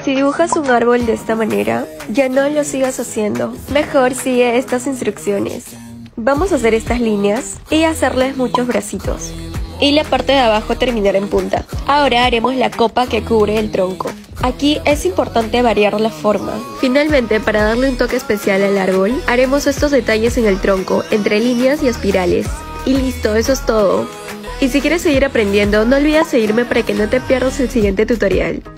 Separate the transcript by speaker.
Speaker 1: Si dibujas un árbol de esta manera, ya no lo sigas haciendo. Mejor sigue estas instrucciones. Vamos a hacer estas líneas y hacerles muchos bracitos. Y la parte de abajo terminará en punta. Ahora haremos la copa que cubre el tronco. Aquí es importante variar la forma. Finalmente, para darle un toque especial al árbol, haremos estos detalles en el tronco, entre líneas y espirales. Y listo, eso es todo. Y si quieres seguir aprendiendo, no olvides seguirme para que no te pierdas el siguiente tutorial.